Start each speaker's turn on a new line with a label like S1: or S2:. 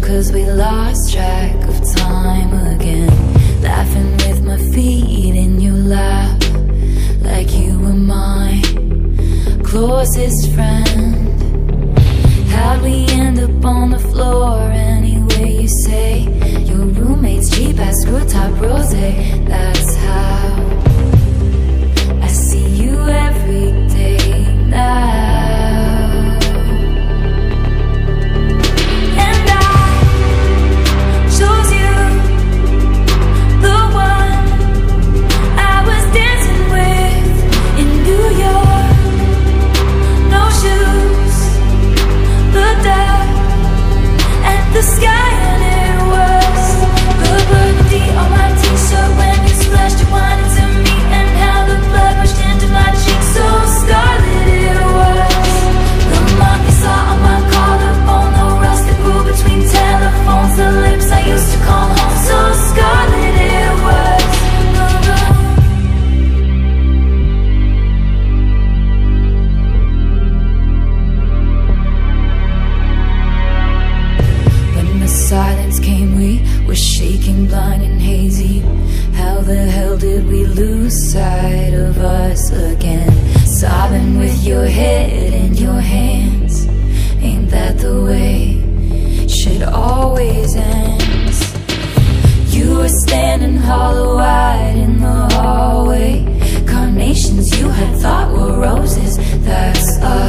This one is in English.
S1: 'cause we lost track of time again. Laughing with my feet in your lap, like you were my closest friend. How'd we end up on the floor anyway? You say your roommate's cheap ass screw top rosé. That's how I see you every day now. And I chose you, the one I was dancing with in New York. No shoes, the dark and the sky, and it was the burgundy on my t-shirt when you splashed your wine into me, and how the blood rushed into my cheeks, so scarlet it was. The mark you saw on my collarbone, the rust that grew between telephones, the lips I used to call home, so scarlet it was. Silence came, we were shaking, blind and hazy. How the hell did we lose sight of us again? Sobbing with your head in your hands, ain't that the way shit always ends? You were standing hollow-eyed in the hallway. Carnations you had thought were roses, that's us.